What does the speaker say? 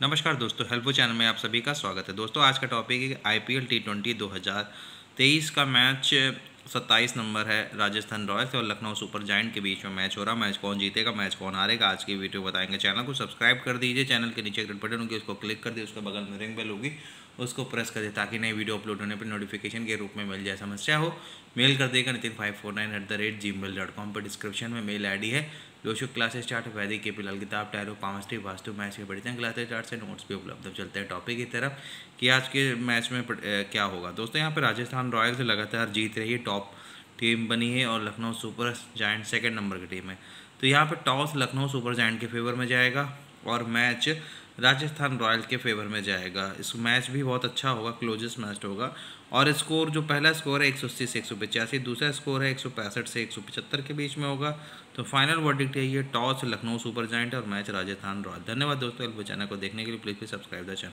नमस्कार दोस्तों, helpful channel में आप सभी का स्वागत है। दोस्तों आज का टॉपिक है आईपीएल टी20 2023 का मैच 27 नंबर है। राजस्थान रॉयल्स और लखनऊ सुपर जायंट के बीच में मैच हो रहा। मैच कौन जीतेगा, मैच कौन हारेगा, आज की वीडियो बताएंगे। चैनल को सब्सक्राइब कर दीजिए। चैनल के नीचे एक रेड बटन होगी, उसको क्लिक कर दीजिए। उसके बगल में रिंग बेल होगी, उसको प्रेस कर दिए ताकि नई वीडियो अपलोड होने पर नोटिफिकेशन के रूप में मिल जाए। समस्या हो मेल कर देगा nitin549@gmail.com पर। डिस्क्रिप्शन में मेल आईडी है। जोशु क्लासेस स्टार्ट, वैदिक के पिलाल किताब, टैरो, पामस्ट्री, वास्तु, मैच के बढ़ते हैं क्लासेस स्टार्ट से नोट्स भी उपलब्ध। चलते हैं टॉपिक की तरफ कि आज के मैच में क्या होगा। दोस्तों यहाँ पे राजस्थान रॉयल्स लगातार जीत रही है, टॉप टीम बनी है और Lucknow Super Giant second number की टीम है। तो यहाँ पे टॉस लखनऊ सुपर जायंट के फेवर में जाएगा और मैच राजस्थान रॉयल्स के फेवर में जाएगा। इस मैच भी बहुत अच्छा होगा, क्लोजेस्ट मैच होगा। और स्कोर जो पहला स्कोर है 180 से 185, दूसरा स्कोर है 165 से 175 के बीच में होगा। तो फाइनल वर्डिक्ट है ये टॉस लखनऊ सुपर जायंट और मैच राजस्थान रॉयल। धन्यवाद दोस्तों, चैनल को देखने के लिए प्लीज़ सब्सक्राइब द चैनल।